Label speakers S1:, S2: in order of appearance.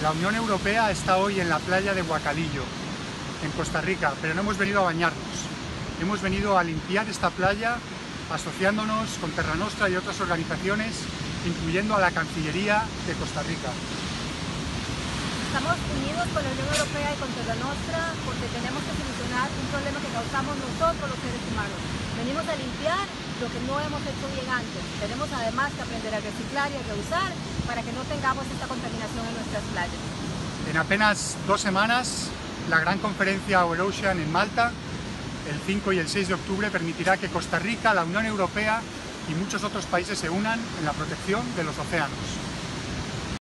S1: La Unión Europea está hoy en la playa de Huacalillo, en Costa Rica, pero no hemos venido a bañarnos. Hemos venido a limpiar esta playa asociándonos con Terra Nostra y otras organizaciones, incluyendo a la Cancillería de Costa Rica.
S2: Estamos unidos con la Unión Europea y con Terra Nostra porque tenemos que solucionar un problema que causamos nosotros los seres humanos. Venimos a limpiar lo que no hemos hecho bien antes. Tenemos además que aprender a reciclar y a reusar para que no tengamos esta contaminación en nuestras playas.
S1: En apenas 2 semanas, la gran conferencia Our Ocean en Malta, el 5 y el 6 de octubre, permitirá que Costa Rica, la Unión Europea y muchos otros países se unan en la protección de los océanos.